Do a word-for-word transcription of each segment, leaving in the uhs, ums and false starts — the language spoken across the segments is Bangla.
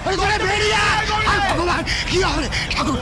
ভগবান কি হবে ঠাকুর?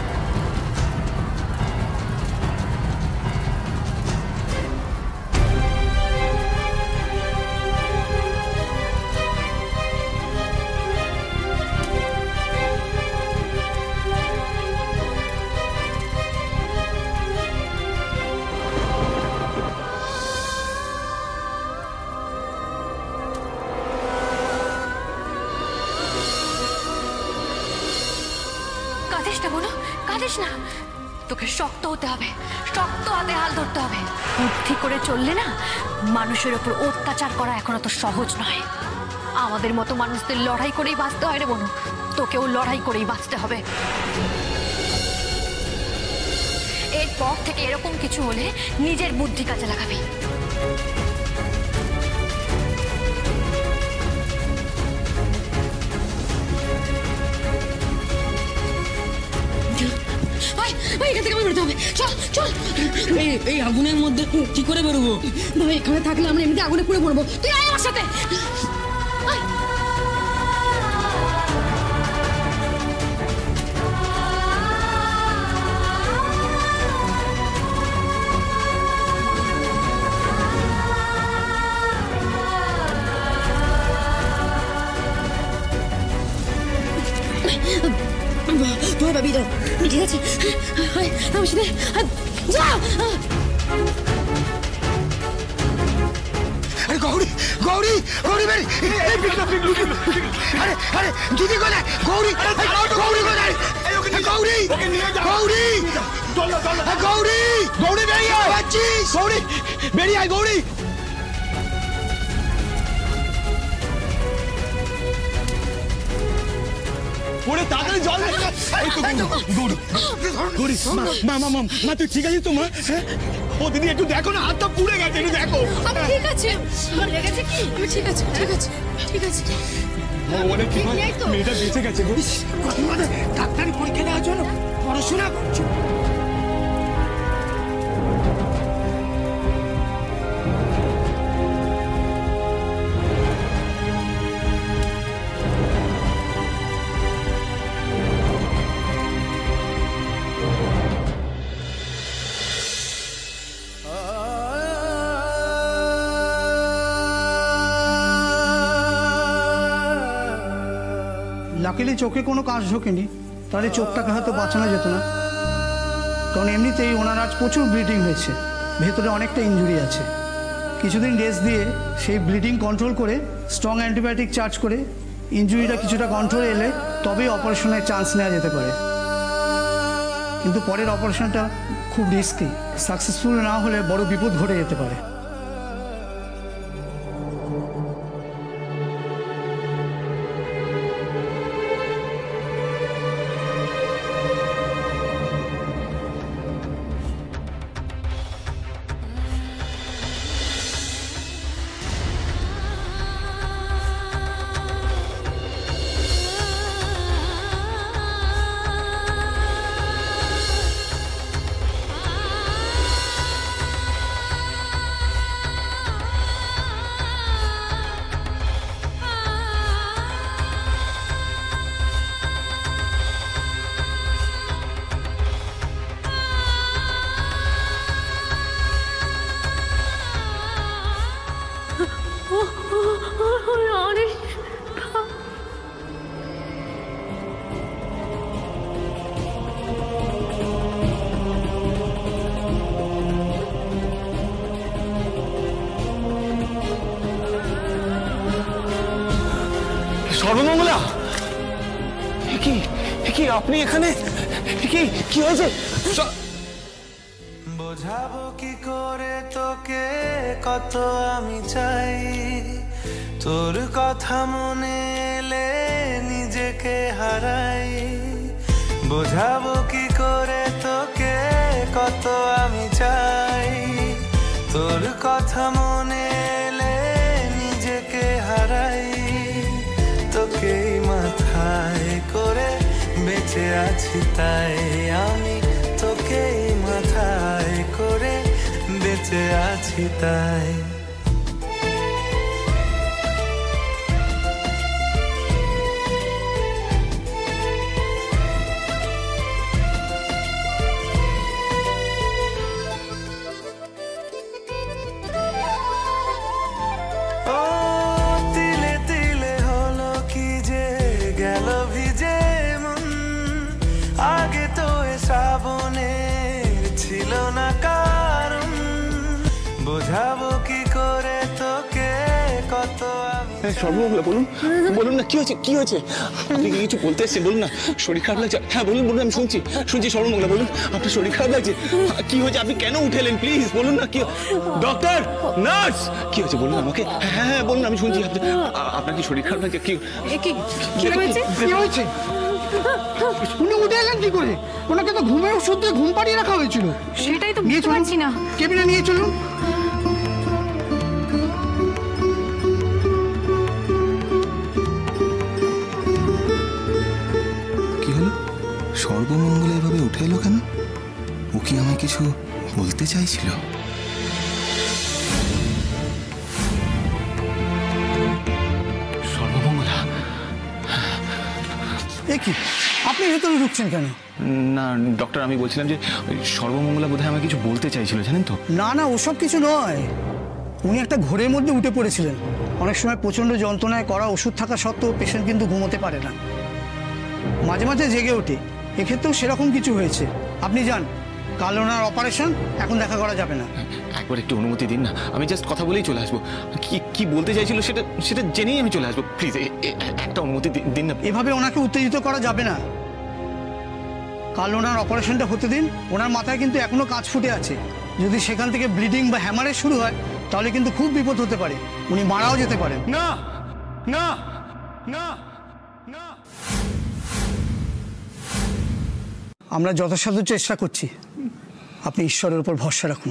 তোকে শক্ত হতে হবে, শক্ত হাতে হাল ধরতে হবে। বুদ্ধি করে চললে না, মানুষের উপর অত্যাচার করা এখন অত সহজ নয়। আমাদের মতো মানুষদের লড়াই করেই বাঁচতে হয় রে বনু, তোকেও লড়াই করেই বাঁচতে হবে। এরপর থেকে এরকম কিছু হলে নিজের বুদ্ধি কাজে লাগাবি। এই আগুনের মধ্যে কি করে বেরোবো? এখানে থাকলে আমরা এমনিতে আগুনে পুড়ে পড়বো। তুই আয় আমার সাথে। ভয় পাবি তো, ঠিক আছে? আমার সাথে যা। আরে গৌরী, গৌরী, গৌরী বেরি, আরে আরে দিদি কোথায়? গৌরী, গৌরী কোথায়? গৌরী, গৌরী, গৌরী, গৌরী বেরিয়ে আয়। গৌরী বেরিয়ে আয়, গৌরী। ওরে তাড়াতাড়ি জল দে। এই তো গৌরী, গৌরী, মা মা মা মা তুই ঠিক আছিস তো মা? ও দিদি একটু দেখো না, হাতটা পুড়ে গেছে, একটু দেখো। আমি ঠিক আছে, আমার লেগেছে কি? আমি ঠিক আছে, ঠিক আছে, ঠিক আছে। ভগবানের কি হয়, মেয়েটা বেঁচে গেছে। ডাক্তারি পরীক্ষা দেওয়ার জন্য পড়াশোনা করছো। লাকিলি চোখে কোনো কাজ ঢোকেনি, তাহলে চোখটাকে হয়তো বাঁচানো যেত না। কারণ এমনিতেই ওনার আজ প্রচুর ব্লিডিং হয়েছে, ভেতরে অনেকটা ইনজুরি আছে। কিছুদিন রেস্ট দিয়ে সেই ব্লিডিং কন্ট্রোল করে স্ট্রং অ্যান্টিবায়োটিক চার্জ করে ইনজুরিটা কিছুটা কন্ট্রোলে এলে তবেই অপারেশনের চান্স নেওয়া যেতে পারে। কিন্তু পরের অপারেশনটা খুব রিস্কি, সাকসেসফুল না হলে বড় বিপদ ঘটে যেতে পারে। সর্বমঙ্গলা, কি কি আপনি এখানে? কি কি হয়েছে? বোঝাবো কি করে তোকে কত আমি চাই, তোর কথা মনে এলে নিজেকে হারাই। বোঝাবো কি করে তোকে কত আমি চাই, তোর কথা মনে এলে নিজেকে হারাই। তোকেই মাথায় করে বেঁচে আছি তাই আমি, তোকেই মাথায় করে বেঁচে আছি তাই। বোঝাবো কি করে তোকে কত আমি সর্বমঙ্গলা বলুন বলুন না কি হয়েছে কি হয়েছে আপনি কি কিছু বলতে এসেছেন বলুন না শরীর খারাপ লাগছে হ্যাঁ বলুন বলুন আমি শুনছি শুনছি সর্বমঙ্গলা বলুন আপনার শরীর খারাপ লাগছে কি হয়েছে আপনি কেন উঠে এলেন প্লিজ বলুন না কি ডক্টর নার্স কি হয়েছে বলুন আমাকে হ্যাঁ হ্যাঁ বলুন আমি শুনছি আপনার কি শরীর খারাপ লাগছে কি কি হয়েছে উনি উঠে এলেন কি করে ওনাকে তো ঘুমের ওষুধ দিয়ে ঘুম পাড়িয়ে রাখা হয়েছিল সেটাই তো বুঝতে পারছি না কেবিনে নিয়ে চলুন কি হলো সর্বমঙ্গলা এভাবে উঠে এলো কেন ও কি আমায় কিছু বলতে চাইছিল সর্বমঙ্গলা এ কি আপনি ভেতরে ঢুকছেন কেন না ডক্টর আমি বলছিলাম যে সর্বমঙ্গলা বোধহয় আমাকে কিছু বলতে চাইছিল জানেন তো না না ওসব কিছু নয় উনি একটা ঘোরের মধ্যে উঠে পড়েছিলেন অনেক সময় প্রচণ্ড যন্ত্রণায় করা ওষুধ থাকা সত্ত্বেও পেশেন্ট কিন্তু ঘুমোতে পারে না মাঝে মাঝে জেগে ওঠে এক্ষেত্রেও সেরকম কিছু হয়েছে আপনি যান কাল ওনার অপারেশন এখন দেখা করা যাবে না একবার একটু অনুমতি দিন না আমি জাস্ট কথা বলেই চলে আসবো কি কি বলতে চাইছিল সেটা সেটা জেনেই আমি চলে আসবো প্লিজ একটা অনুমতি দিন না এভাবে ওনাকে উত্তেজিত করা যাবে না কাল ওনার অপারেশনটা হতে দিন ওনার মাথায় কিন্তু এখনো কাঁচ ফুটে আছে যদি সেখান থেকে ব্লিডিং বা হ্যামারেজ শুরু হয় তাহলে কিন্তু খুব বিপদ হতে পারে উনি মারাও যেতে পারেন না না না না আমরা যথাসাধ্য চেষ্টা করছি আপনি ঈশ্বরের উপর ভরসা রাখুন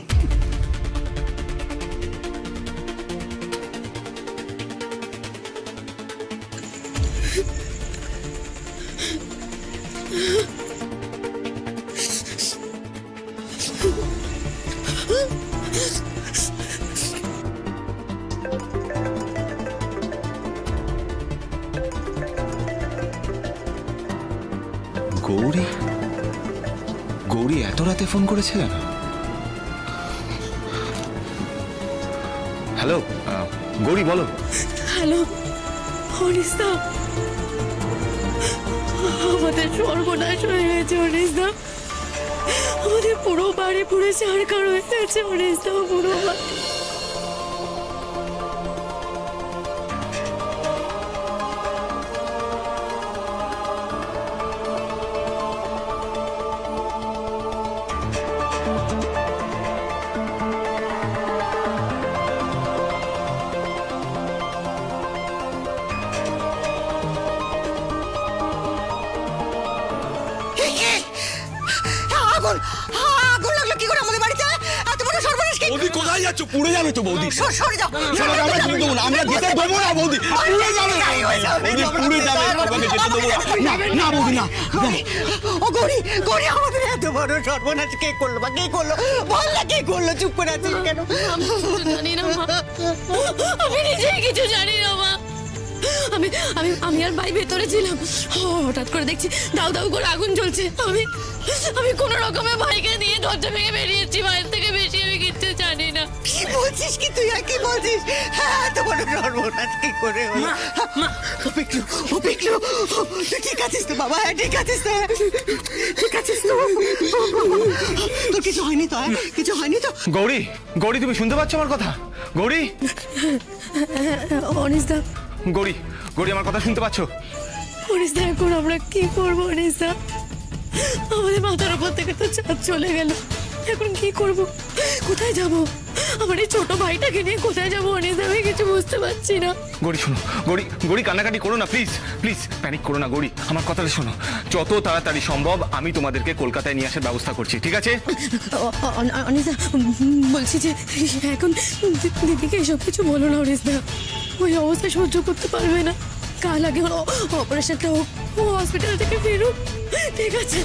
গৌরী গৌরী এত রাতে ফোন করেছে কেন হ্যালো গৌরী বলো হ্যালো অনিসদা আমাদের সর্বনাশ হয়ে গেছে অনিসদা আমাদের পুরো বাড়ি পুরো ছাড়খাড় হয়ে গেছে অনিসদা পুরো বাড়ি আগুন আগুন লাগলো কি করে আমাদের বাড়িতে এত বড় সর্বনাশ কি বৌদি কোথায় যাচ্ছ পুড়ে যাবে তো বৌদি সরে যাও আমরা যেতে দেবো না আমরা যেতে দেবো না বৌদি পুড়ে যাবে বৌদি পুড়ে যাবে আমাকে যেতে দেবো না না বৌদি না ও গৌরী গৌরী আমাদের এত বড় সর্বনাশ কে করলো বা কে করলো বল না কে করলো চুপ করে আছিস কেন জানি না মা আমি নিজেই কিছু জানি না মা আমি আমি আমি আর ভাই ভেতরে ছিলাম হঠাৎ করে দেখছি দাউ দাউ করে আগুন জ্বলছে আমি আমি কোনো রকমে ভাইকে নিয়ে দরজা ভেঙে বেরিয়েছি বাইরে থেকে বেশি আমি কিচ্ছু জানি না কি বলছিস কি তুই আর কি বলছিস হ্যাঁ এত বড় সর্বনাশ কি করে হলো ও পিকলু ও পিকলু তুই ঠিক আছিস তো বাবা হ্যাঁ ঠিক আছিস তো ঠিক আছিস তো তোর কিছু হয়নি তো কিছু হয়নি তো গৌরী গৌরী তুমি শুনতে পাচ্ছ আমার কথা গৌরী অনিসদা গৌরী গৌরী আমার কথা শুনতে পাচ্ছ অনিসদা এখন আমরা কি করবো অনিসদা আমাদের মাথার উপর থেকে তো চাঁদ চলে গেল এখন কি করব কোথায় যাব আমার এই ছোট ভাইটাকে নিয়ে কোথায় যাবো অনিসদা আমি কিছু বুঝতে পারছি না গৌরী শোনো গৌরী গৌরী কান্নাকাটি করো না প্লিজ প্লিজ প্যানিক করো না গৌরী আমার কথাটা শোনো যত তাড়াতাড়ি সম্ভব আমি তোমাদেরকে কলকাতায় নিয়ে আসার ব্যবস্থা করছি ঠিক আছে অনিসদা বলছি যে এখন দিদিকে এসব কিছু বলো না অনিসদা ওই অবস্থা সহ্য করতে পারবে না কাল আগে অপারেশনটা হোক ও হসপিটাল থেকে ফিরুক ঠিক আছে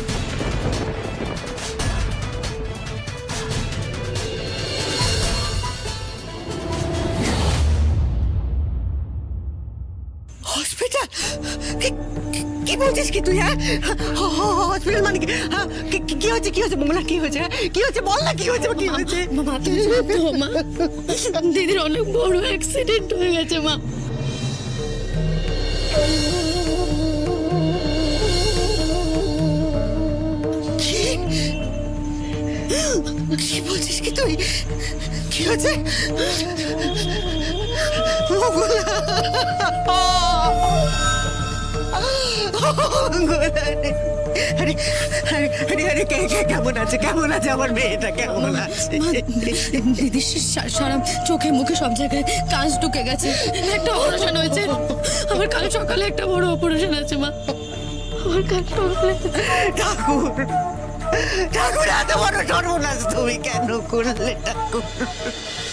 হসপিটাল কি বলছিস কি তুই হ্যাঁ হসপিটাল মানে কি কি হয়েছে কি হয়েছে মঙ্গলা কি হয়েছে কি হয়েছে বল না কি হয়েছে কি হয়েছে মা দিদির অনেক বড় অ্যাক্সিডেন্ট হয়ে গেছে মা কি বলছিস কি তুই কি কি হয়েছে মঙ্গলা? আরে আরে আরে আরে কে কে কেমন আছে কেমন আছে আমার মেয়েটা কেমন আছে? দিদি সা- সারা চোখে মুখে সব জায়গায় কাঁচ ঢুকে গেছে, একটা অপারেশন হয়েছে। আমার কাল সকালে একটা বড় অপারেশন আছে মা, আমার কাল সকালে। ঠাকুর ঠাকুর এত বড় সর্বনাশ তুমি কেন করলে ঠাকুর?